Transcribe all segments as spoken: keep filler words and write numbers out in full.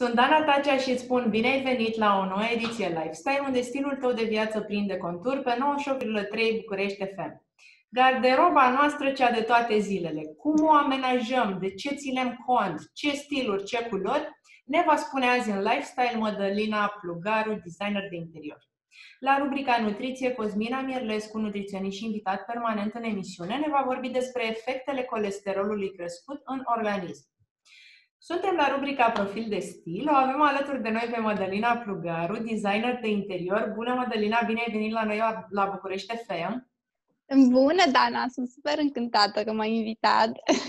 Sunt Dana Tacea și îți spun bine ai venit la o nouă ediție Lifestyle, unde stilul tău de viață prinde contur pe nouăzeci și opt virgulă trei București F M. Garderoba noastră, cea de toate zilele. Cum o amenajăm? De ce ținem cont? Ce stiluri? Ce culori? Ne va spune azi în Lifestyle Mădălina Plugaru, designer de interior. La rubrica Nutriție, Cosmina Mierlescu, nutriționist și invitat permanent în emisiune, ne va vorbi despre efectele colesterolului crescut în organism. Suntem la rubrica Profil de stil. O avem alături de noi pe Mădălina Plugaru, designer de interior. Bună, Mădălina, bine ai venit la noi la București F M. Bună, Dana! Sunt super încântată că m-ai invitat.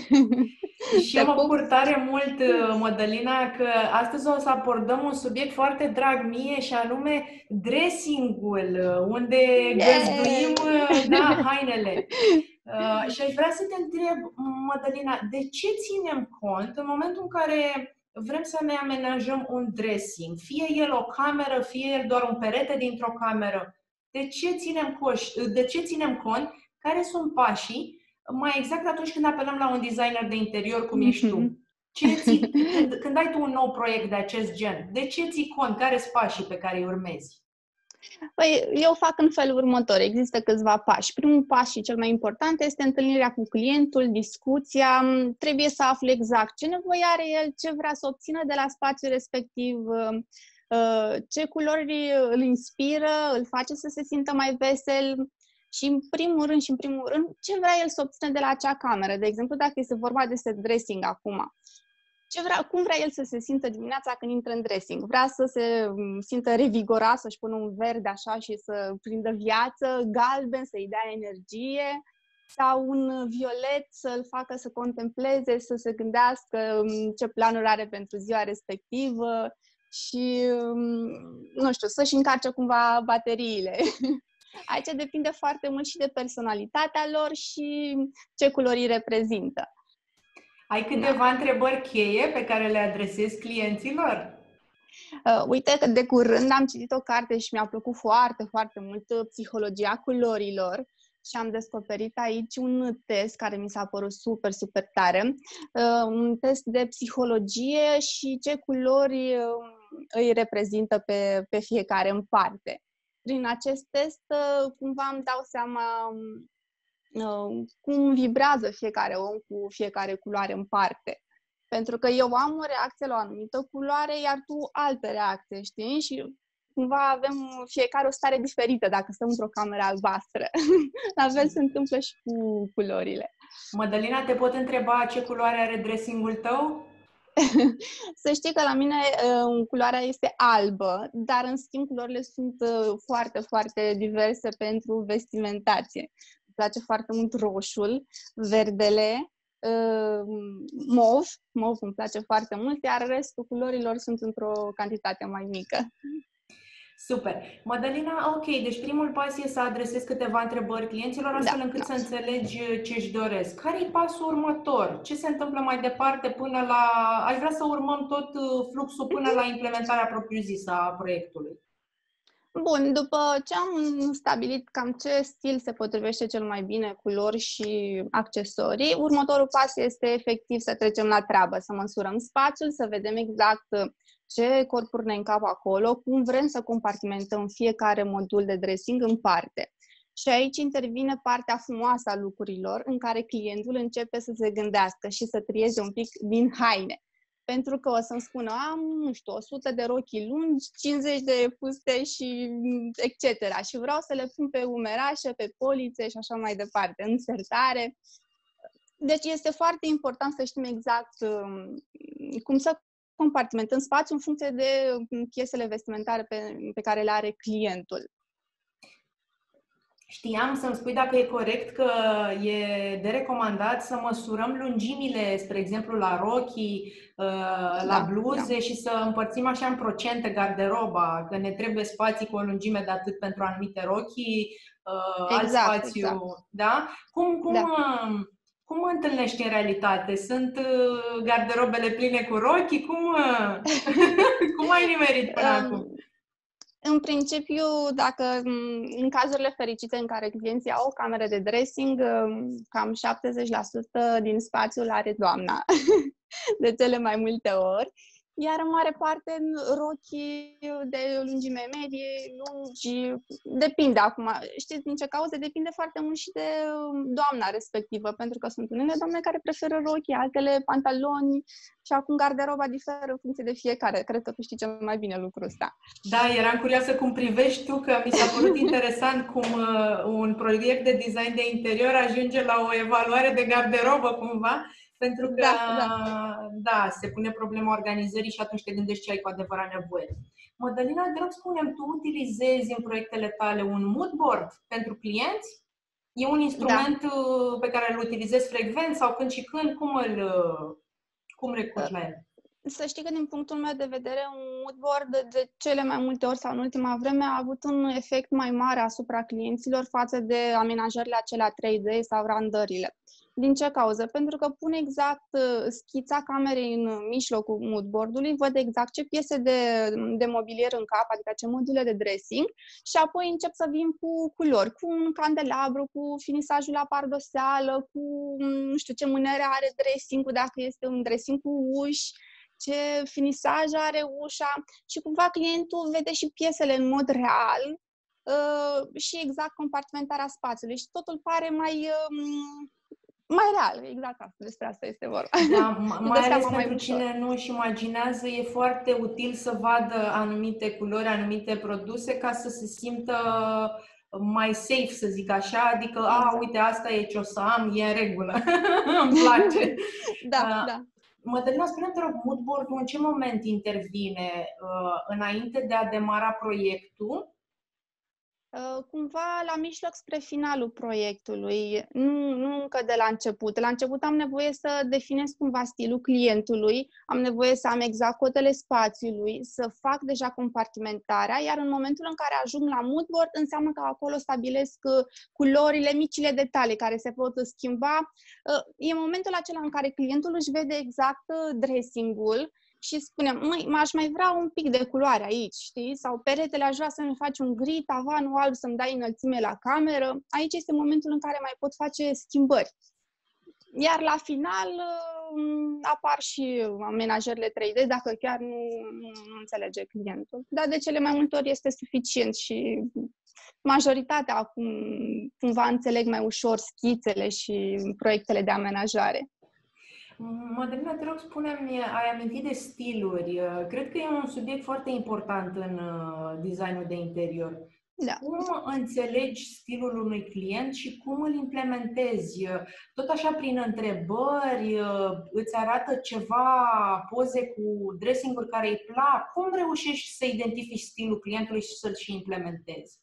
Și eu mă bucur tare mult, Mădălina, că astăzi o să abordăm un subiect foarte drag mie și anume dressing-ul, unde yeah. găzduim da, hainele. Uh, și aș vrea să te întreb, Mădălina, de ce ținem cont în momentul în care vrem să ne amenajăm un dressing? Fie el o cameră, fie el doar un perete dintr-o cameră. De ce ținem, coș, de ce ținem cont? Care sunt pașii? Mai exact atunci când apelăm la un designer de interior cum ești tu. Ce ții, când, când ai tu un nou proiect de acest gen, de ce ții cont? Care sunt pașii pe care îi urmezi? Păi, eu fac în felul următor. Există câțiva pași. Primul pas și cel mai important este întâlnirea cu clientul, discuția. Trebuie să aflu exact ce nevoie are el, ce vrea să obțină de la spațiul respectiv, ce culori îl inspiră, îl face să se simtă mai vesel și, în primul rând, și în primul rând, ce vrea el să obțină de la acea cameră. De exemplu, dacă este vorba despre dressing acum, Ce vrea, cum vrea el să se simtă dimineața când intră în dressing? Vrea să se simtă revigorat, să-și pună un verde așa și să prindă viață, galben să-i dea energie, sau un violet să-l facă să contempleze, să se gândească ce planuri are pentru ziua respectivă și, nu știu, să-și încarce cumva bateriile. Aici depinde foarte mult și de personalitatea lor și ce culori reprezintă. Ai câteva da. întrebări cheie pe care le adresezi clienților? Uh, uite că de curând am citit o carte și mi-a plăcut foarte, foarte mult Psihologia culorilor și am descoperit aici un test care mi s-a părut super, super tare. Uh, un test de psihologie și ce culori uh, îi reprezintă pe, pe fiecare în parte. Prin acest test, uh, cumva îmi dau seama cum vibrează fiecare om cu fiecare culoare în parte. Pentru că eu am o reacție la o anumită culoare, iar tu altă reacție, știi? Și cumva avem fiecare o stare diferită dacă stăm într-o cameră albastră. La fel se întâmplă și cu culorile. Mădălina, te pot întreba ce culoare are dressing-ul tău? Să știi că la mine uh, culoarea este albă, dar în schimb culorile sunt uh, foarte, foarte diverse pentru vestimentație. Îmi place foarte mult roșul, verdele, uh, mov, mov îmi place foarte mult, iar restul culorilor sunt într-o cantitate mai mică. Super! Mădălina, ok, deci primul pas e să adresezi câteva întrebări clienților astfel da, încât da. să înțelegi ce își doresc. Care e pasul următor? Ce se întâmplă mai departe până la... Aș vrea să urmăm tot fluxul până la implementarea propriu-zisă a proiectului. Bun, după ce am stabilit cam ce stil se potrivește cel mai bine, culori și accesorii, următorul pas este efectiv să trecem la treabă, să măsurăm spațiul, să vedem exact ce corpuri ne încap acolo, cum vrem să compartimentăm fiecare modul de dressing în parte. Și aici intervine partea frumoasă a lucrurilor, în care clientul începe să se gândească și să trieze un pic din haine. Pentru că o să-mi spună, am, nu știu, o sută de rochii lungi, cincizeci de fuste și et cetera. Și vreau să le pun pe umerașe, pe polițe și așa mai departe, în sertare. Deci este foarte important să știm exact um, cum să compartimentăm spațiul în funcție de piesele vestimentare pe, pe care le are clientul. Știam să-mi spui dacă e corect că e de recomandat să măsurăm lungimile, spre exemplu, la rochii, la da, bluze da. și să împărțim așa în procente garderoba, că ne trebuie spații cu o lungime de atât pentru anumite rochii, exact, alt spațiu, exact. Da? Cum, cum, da. cum întâlnești în realitate? Sunt garderobele pline cu rochii? Cum, cum ai nimerit până um... acum? În principiu, dacă în cazurile fericite în care clienții au o cameră de dressing, cam șaptezeci la sută din spațiul are doamna, de cele mai multe ori. Iar în mare parte rochii de lungime medie, lungi, depinde acum. Știți din ce cauze? Depinde foarte mult și de doamna respectivă, pentru că sunt unele doamne care preferă rochii, altele pantaloni și acum garderoba diferă în funcție de fiecare. Cred că tu știi cel mai bine lucrul ăsta. Da, eram curioasă cum privești tu, că mi s-a părut interesant cum uh, un proiect de design de interior ajunge la o evaluare de garderobă cumva. Pentru că, da, da. da, se pune problema organizării și atunci te gândești ce ai cu adevărat nevoie. Mădălina, te rog, spune-mi, tu utilizezi în proiectele tale un mood board pentru clienți? E un instrument da. pe care îl utilizezi frecvent sau când și când? Cum îl cum recurgi la el? Să știi că din punctul meu de vedere un mood board de cele mai multe ori sau în ultima vreme a avut un efect mai mare asupra clienților față de amenajările acelea trei D sau randările. Din ce cauză? Pentru că pun exact schița camerei în mijlocul mood board-ului, văd exact ce piese de, de mobilier în cap, adică ce module de dressing și apoi încep să vin cu culori, cu un candelabru, cu finisajul la pardoseală, cu nu știu ce mânere are dressing-ul, dacă este un dressing cu uși, ce finisaj are ușa și cumva clientul vede și piesele în mod real uh, și exact compartimentarea spațiului și totul pare mai... Uh, mai real, exact asta, despre asta este vorba. Da, mai ales pentru cine nu își imaginează, e foarte util să vadă anumite culori, anumite produse ca să se simtă mai safe, să zic așa, adică, exact. a, uite, asta e ce o să am, e în regulă, îmi place. Da, uh, da. Mădălina, spune-mi, te rog, mood board-ul în ce moment intervine? Uh, înainte de a demara proiectul? Cumva la mijloc spre finalul proiectului, nu, nu încă de la început. La început am nevoie să definez cumva stilul clientului, am nevoie să am exact cotele spațiului, să fac deja compartimentarea, iar în momentul în care ajung la mood board, înseamnă că acolo stabilesc culorile, micile detalii care se pot schimba. E momentul acela în care clientul își vede exact dressing-ul și spunem, măi, m-aș mai vrea un pic de culoare aici, știi? Sau peretele aș vrea să-mi faci un gri, tavanul alb să-mi dai înălțime la cameră. Aici este momentul în care mai pot face schimbări. Iar la final apar și amenajările trei D dacă chiar nu, nu, nu înțelege clientul. Dar de cele mai multe ori este suficient și majoritatea acum cumva înțeleg mai ușor schițele și proiectele de amenajare. Mădălina, te rog, spune-mi, ai amintit de stiluri. Cred că e un subiect foarte important în designul de interior. Da. Cum înțelegi stilul unui client și cum îl implementezi? Tot așa prin întrebări, îți arată ceva poze cu dressing-uri care îi plac? Cum reușești să identifici stilul clientului și să-l și implementezi?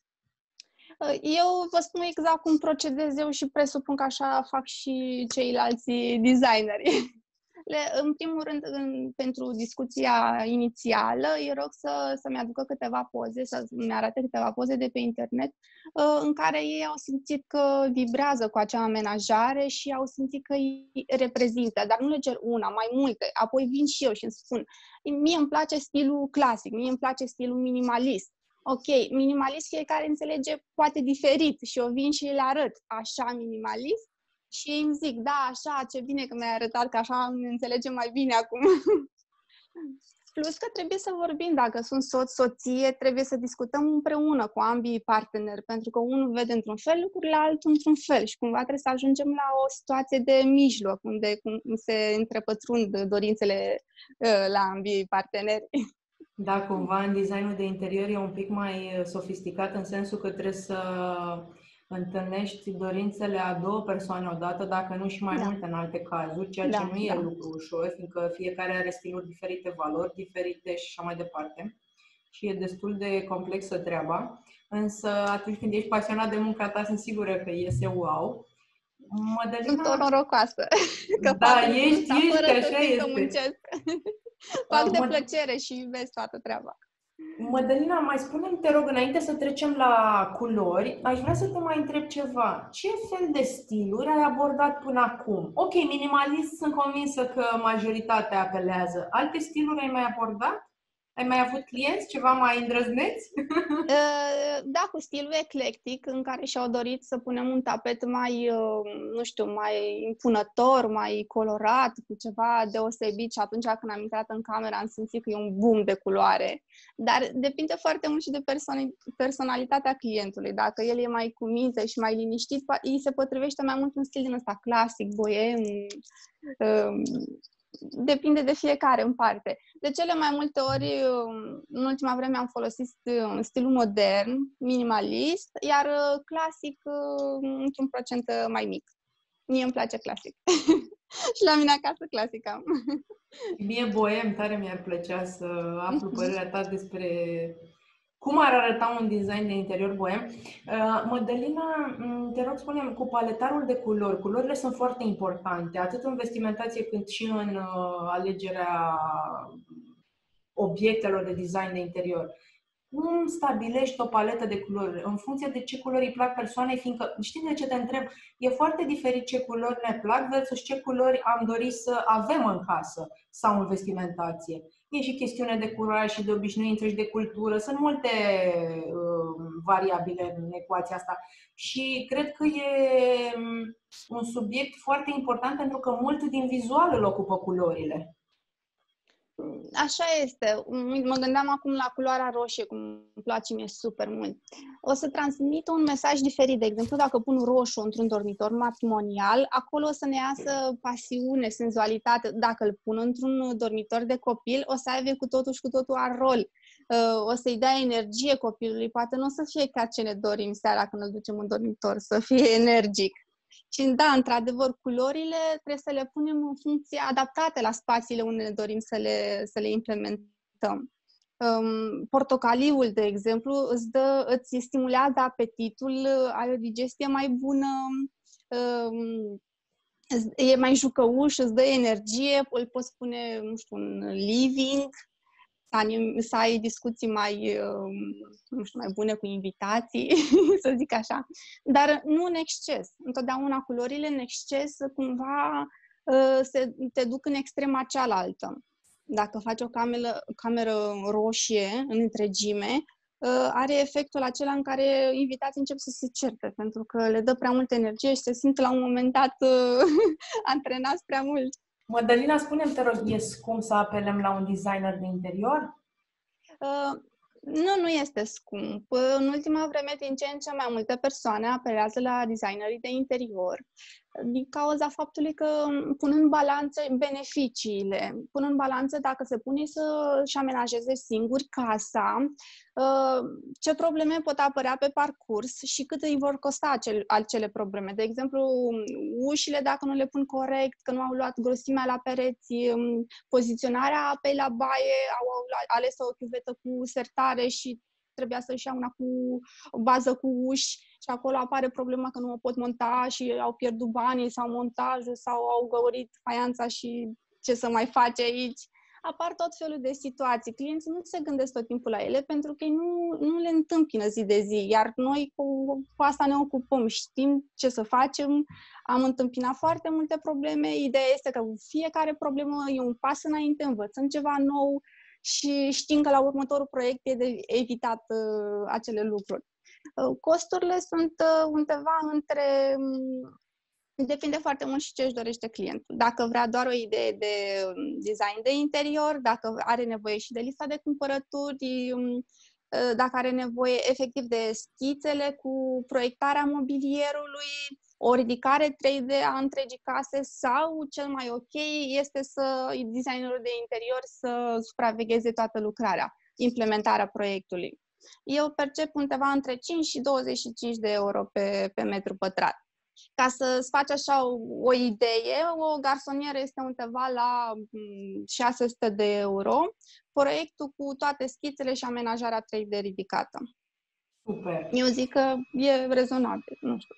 Eu vă spun exact cum procedez eu și presupun că așa fac și ceilalți designeri. Le, în primul rând, în, pentru discuția inițială, îi rog să, să-mi aducă câteva poze, să-mi arate câteva poze de pe internet în care ei au simțit că vibrează cu acea amenajare și au simțit că îi reprezintă, dar nu le cer una, mai multe. Apoi vin și eu și îmi spun, mie îmi place stilul clasic, mie îmi place stilul minimalist. Ok, minimalist fiecare înțelege poate diferit și eu vin și le arăt așa minimalist și ei îmi zic, da, așa, ce bine că mi-ai arătat, că așa ne înțelegem mai bine acum. Plus că trebuie să vorbim, dacă sunt soț, soție, trebuie să discutăm împreună cu ambii parteneri, pentru că unul vede într-un fel lucrurile, altul într-un fel și cumva trebuie să ajungem la o situație de mijloc, unde se întrepătrund dorințele la ambii parteneri. Da, cumva în designul de interior e un pic mai sofisticat în sensul că trebuie să întâlnești dorințele a două persoane odată, dacă nu și mai da. multe în alte cazuri, ceea ce da, nu e da. lucru ușor, fiindcă fiecare are stiluri diferite, valori diferite și așa mai departe. Și e destul de complexă treaba, însă atunci când ești pasionat de munca ta, sunt sigură că iese wow. Mădălina... Sunt o norocoasă. Că da, ești, ești, așa este. Fac de plăcere și iubesc toată treaba. Mădălina, mai spune-mi, te rog, înainte să trecem la culori, aș vrea să te mai întreb ceva. Ce fel de stiluri ai abordat până acum? Ok, minimalist, sunt convinsă că majoritatea apelează. Alte stiluri ai mai abordat? Ai mai avut clienți ceva mai îndrăzneți? Da, cu stilul eclectic, în care și-au dorit să punem un tapet mai, nu știu, mai impunător, mai colorat, cu ceva deosebit și atunci când am intrat în cameră am simțit că e un boom de culoare. Dar depinde foarte mult și de perso- personalitatea clientului. Dacă el e mai cu minte și mai liniștit, îi se potrivește mai mult un stil din ăsta clasic, boem, depinde de fiecare în parte. De cele mai multe ori, în ultima vreme am folosit stilul modern, minimalist, iar clasic într-un procent mai mic. Mie îmi place clasic. Și la mine acasă clasic am. Mie boem, tare mi-ar plăcea să aflu părerea ta despre cum ar arăta un design de interior boem. Uh, Mădălina, te rog, spune-mi, cu paletarul de culori, culorile sunt foarte importante, atât în vestimentație cât și în uh, alegerea obiectelor de design de interior. Cum stabilești o paletă de culori? În funcție de ce culori îi plac persoanei, fiindcă, știi de ce te întreb? E foarte diferit ce culori ne plac versus ce culori am dorit să avem în casă sau în vestimentație. E și chestiune de curaj și de obișnuință și de cultură. Sunt multe uh, variabile în ecuația asta. Și cred că e un subiect foarte important pentru că mult din vizual îl ocupă culorile. Așa este. Mă gândeam acum la culoarea roșie, cum îmi place mie super mult. O să transmit un mesaj diferit. De exemplu, dacă pun roșu într-un dormitor matrimonial, acolo o să ne iasă pasiune, senzualitate. Dacă îl pun într-un dormitor de copil, o să aibă cu totul și cu totul alt rol. O să-i dea energie copilului. Poate nu o să fie chiar ce ne dorim seara când îl ducem în dormitor, să fie energic. Și da, într-adevăr, culorile trebuie să le punem în funcție adaptate la spațiile unde ne dorim să le, să le implementăm. Um, portocaliul, de exemplu, îți, dă, îți stimulează apetitul, ai o digestie mai bună, um, e mai jucăuș, îți dă energie, îl poți pune, nu știu, un living, să ai discuții mai, nu știu, mai bune cu invitații, să zic așa. Dar nu în exces. Întotdeauna culorile în exces cumva se, te duc în extrema cealaltă. Dacă faci o cameră, cameră roșie în întregime, are efectul acela în care invitații încep să se certe, pentru că le dă prea multă energie și se simt la un moment dat antrenați prea mult. Mădălina, spune-mi, te rog, e scump să apelăm la un designer de interior? Uh, nu, nu este scump. În ultima vreme, din ce în ce mai multe persoane apelează la designerii de interior din cauza faptului că pun în balanță beneficiile, pun în balanță dacă se pune să-și amenajeze singuri casa, ce probleme pot apărea pe parcurs și cât îi vor costa acel, acele probleme. De exemplu, ușile, dacă nu le pun corect, că nu au luat grosimea la pereți, poziționarea apei la baie, au ales o chiuvetă cu sertare și trebuia să-și ia una cu o bază cu uși și acolo apare problema că nu o pot monta și au pierdut banii sau montajul sau au găurit faianța și ce să mai face aici. Apar tot felul de situații. Clienții nu se gândesc tot timpul la ele pentru că ei nu, nu le întâmpină zi de zi, iar noi cu, cu asta ne ocupăm, știm ce să facem, am întâmpinat foarte multe probleme. Ideea este că fiecare problemă e un pas înainte, învățăm ceva nou și știm că la următorul proiect e de evitat uh, acele lucruri. Uh, costurile sunt uh, undeva între... Um, depinde foarte mult și ce își dorește clientul. Dacă vrea doar o idee de design de interior, dacă are nevoie și de lista de cumpărături, um, dacă are nevoie efectiv de schițele cu proiectarea mobilierului, o ridicare trei D a întregii case sau, cel mai ok, este să designerul de interior să supravegheze toată lucrarea, implementarea proiectului. Eu percep undeva între cinci și douăzeci și cinci de euro pe, pe metru pătrat. Ca să-ți faci așa o, o idee, o garsonieră este undeva la șase sute de euro, proiectul cu toate schițele și amenajarea trei D ridicată. Super! Eu zic că e rezonabil, nu știu.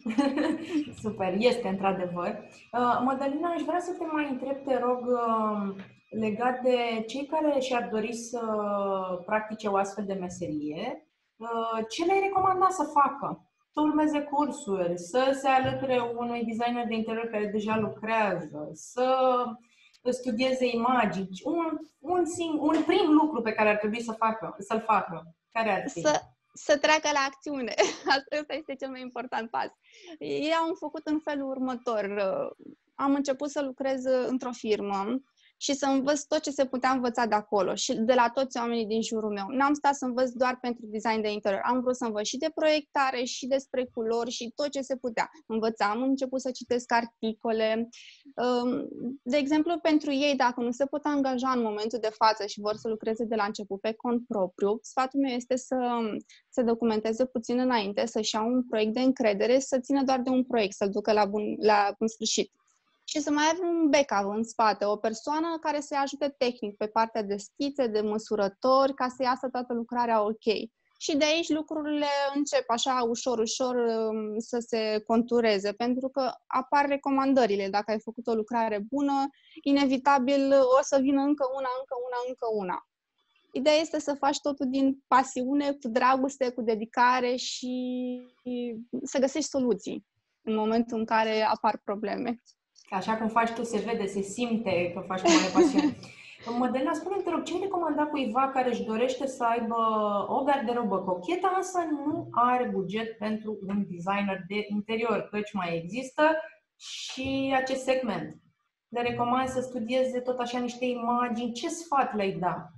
Super, este într-adevăr. Uh, Mădălina, aș vrea să te mai întreb, te rog, uh, legat de cei care și-ar dori să practice o astfel de meserie, uh, ce le-ai recomanda să facă? Să urmeze cursuri, să se alăture unui designer de interior care deja lucrează, să studieze imagini. Un, un, sing, un prim lucru pe care ar trebui să facă, să-l facă. Care ar fi? Să, să treacă la acțiune. Asta este cel mai important pas. Ei au făcut în felul următor. Am început să lucrez într-o firmă și să învăț tot ce se putea învăța de acolo și de la toți oamenii din jurul meu. N-am stat să învăț doar pentru design de interior. Am vrut să învăț și de proiectare și despre culori și tot ce se putea. Învățam, am început să citesc articole. De exemplu, pentru ei, dacă nu se pot angaja în momentul de față și vor să lucreze de la început pe cont propriu, sfatul meu este să se documenteze puțin înainte, să-și ia un proiect de încredere, să țină doar de un proiect, să-l ducă la bun, la bun sfârșit. Și să mai avem un backup în spate, o persoană care să-i ajute tehnic pe partea de schițe, de măsurători, ca să iasă toată lucrarea ok. Și de aici lucrurile încep așa ușor, ușor să se contureze, pentru că apar recomandările. Dacă ai făcut o lucrare bună, inevitabil o să vină încă una, încă una, încă una. Ideea este să faci totul din pasiune, cu dragoste, cu dedicare și să găsești soluții în momentul în care apar probleme. Așa cum faci tu, se vede, se simte că faci cu mare pasiune. Mădălina, spune-mi, te rog, ce ai recomanda cuiva care își dorește să aibă o garderobă cochetă, însă nu are buget pentru un designer de interior, căci mai există și acest segment. Le recomand să studieze tot așa niște imagini. Ce sfat le-ai da?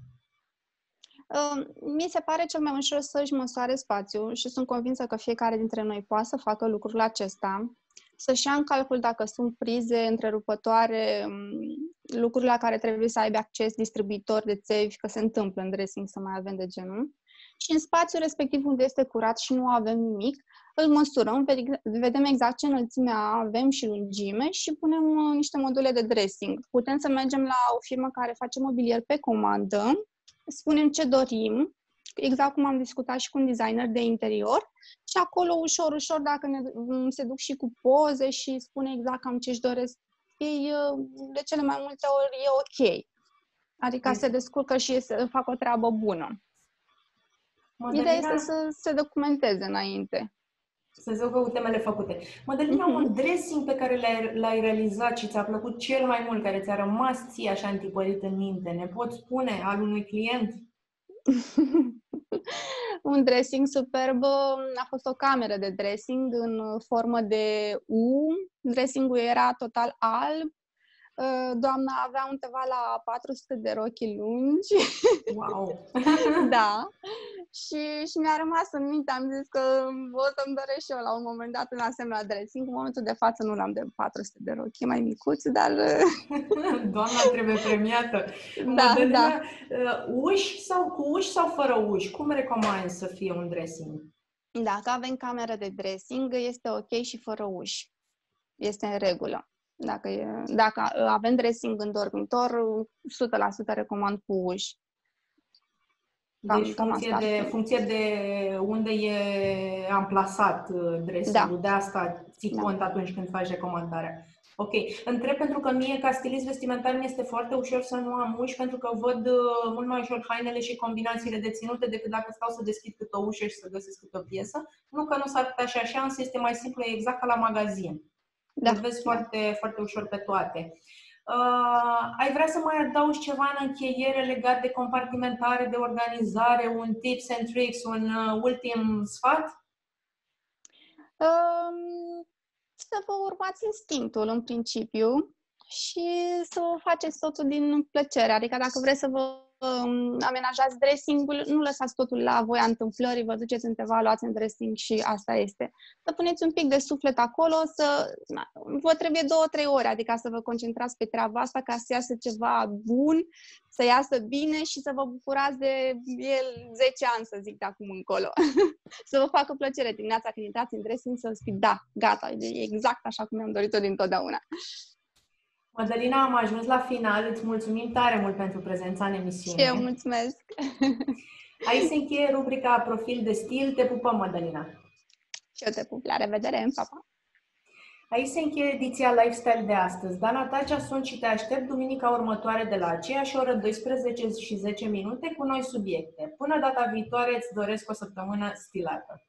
Mi se pare cel mai ușor să-și măsoare spațiul și sunt convinsă că fiecare dintre noi poate să facă lucrul acesta. Să-și ia în calcul dacă sunt prize întrerupătoare, lucruri la care trebuie să aibă acces distribuitori de țevi, că se întâmplă în dressing să mai avem de genul. Și în spațiul respectiv unde este curat și nu avem nimic, îl măsurăm, vedem exact ce înălțime avem și lungime și punem niște module de dressing. Putem să mergem la o firmă care face mobilier pe comandă, spunem ce dorim, exact cum am discutat și cu un designer de interior, și acolo, ușor, ușor, dacă ne, se duc și cu poze și spune exact cam ce-și doresc ei, de cele mai multe ori e ok. Adică se descurcă și să fac o treabă bună. Mădălina... Ideea este să se documenteze înainte. Să se ducă cu temele făcute. Mădălina, mm-hmm. un dressing pe care l-ai, l-ai realizat și ți-a plăcut cel mai mult, care ți-a rămas ție așa întipărit în minte, ne poți spune al unui client? Un dressing superb a fost o cameră de dressing în formă de U. Dressingul era total alb. Doamna avea undeva la patru sute de rochi lungi. Wow! Da. Și, și mi-a rămas în minte, am zis că o să-mi doresc și eu la un moment dat în asemenea dressing. În momentul de față nu l-am de patru sute de rochi, mai micuț, dar... Doamna trebuie premiată! Da, Mădălina, da. Uși sau cu uși sau fără uși? Cum recomanzi să fie un dressing? Dacă avem cameră de dressing, este ok și fără uși. Este în regulă. Dacă, e, dacă avem dressing în dormitor, o sută la sută recomand cu uși. Cam, deci funcție de, funcție de unde e amplasat dressing-ul, da. De asta ții da. Cont atunci când faci recomandarea. Ok. Întreb pentru că mie, ca stilist vestimentar, mi este foarte ușor să nu am uși, pentru că văd mult mai ușor hainele și combinațiile de ținute decât dacă stau să deschid câte o ușă și să găsesc câte o piesă. Nu că nu s-ar putea și așa, însă este mai simplu, e exact ca la magazin. Da. Le vezi foarte, foarte ușor pe toate. Uh, ai vrea să mai adaugi ceva în încheiere legat de compartimentare, de organizare, un tips and tricks, un uh, ultim sfat? Um, să vă urmați instinctul în principiu și să vă faceți totul din plăcere. Adică dacă vreți să vă um, amenajați dressing-ul, nu lăsați totul la voia întâmplării, vă duceți undeva, luați în dressing și asta este. Să puneți un pic de suflet acolo, să vă trebuie două, trei ore, adică să vă concentrați pe treaba asta ca să iasă ceva bun, să iasă bine și să vă bucurați de el zece ani, să zic, de acum încolo. Să vă facă plăcere dimineața când intrați în dressing, să spuneți, da, gata, e exact așa cum mi-am dorit-o dintotdeauna. Mădălina, am ajuns la final. Îți mulțumim tare mult pentru prezența în emisiune. Și eu mulțumesc! Aici se încheie rubrica Profil de stil. Te pupăm, Mădălina! Și eu te pup. La revedere! Pa, pa! Aici se încheie ediția Lifestyle de astăzi. Dana Tacea sunt și te aștept duminica următoare de la aceeași oră, douăsprezece și zece minute, cu noi subiecte. Până data viitoare, îți doresc o săptămână stilată!